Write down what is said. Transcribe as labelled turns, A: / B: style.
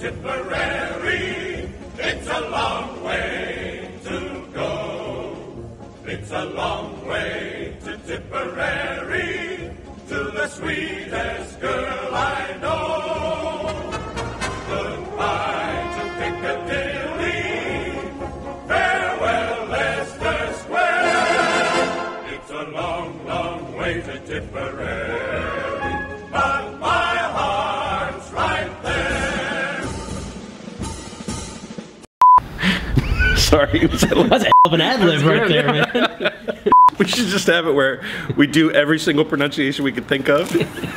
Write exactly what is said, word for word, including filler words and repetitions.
A: Tipperary, it's a long way to go. It's a long way to Tipperary, to the sweetest girl I know. Goodbye to Piccadilly, farewell Leicester Square. It's a long, long way to Tipperary, but my heart's right there.
B: Sorry,
C: That's a hell of an ad-lib right there, man.
B: We should just have it where we do every single pronunciation we could think of.